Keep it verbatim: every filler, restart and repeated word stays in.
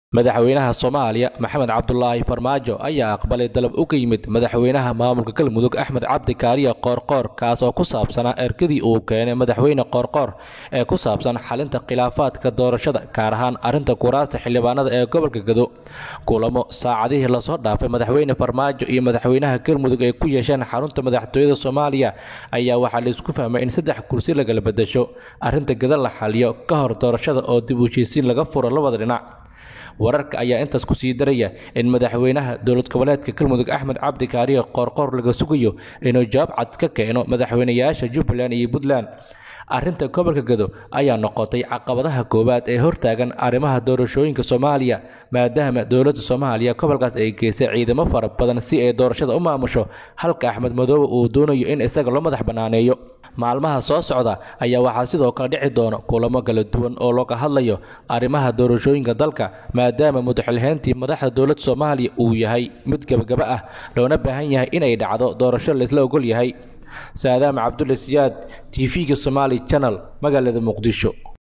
madaxweynaha Soomaaliya Maxamed Cabdullaahi Farmaajo ayaa aqbalay dalab uga yimid madaxweynaha maamulka Galmudug Axmed Cabdi Kaariye Qoorqoor kaas oo ku saabsanaa ergadii uu keenay madaxweyne Qoorqoor ee ku saabsan xalinta khilaafaadka doorashada gaar ahaan arinta kuraasta xildhibaanada ee gobolka Gado kulamo saacadihii la soo dhaafay madaxweyne Farmaajo iyo madaxweynaha Galmudug ee ku yeesheen xarunta madaxtooyada Soomaaliya ayaa waxa la isku fahmay in saddex kursi laga bedesho arinta Gado la xaliyo ka hor doorashada oo dib u heshiisiin laga furo labada dhinac wararka ayaa intaas ku sii daraya in madaxweynaha dowlad goboleedka Galmudug Axmed Cabdi Kaariye Qoorqoor laga sugayo inuu jawaab cad ka keeno madaxweynayaasha Jubbaland iyo Puntland arinta gobolka Gado ayaa noqotay caqabadaha koowaad ee hortaagan arrimaha doorashooyinka Soomaaliya maadaama dowladda Soomaaliya gobolkaas ay geysay ciidamo fara badan si ay doorashada u maamusho halka Axmed Madoobe uu doonayo in isaga loo madax banaaneeyo maalmaha soo socda ayaa waxaa sidoo kale dhici doona kulamo kala duwan oo looga hadlayo arrimaha doorashooyinka dalka maadaama madaxweynaha madaxda dowladda Soomaaliya uu yahay mid gabagaba ah loona baahan yahay in ay dhacdo doorasho la isla ogol yahay saadaam cabdulle siyaad T V-ga Somali Channel magaalada Muqdisho.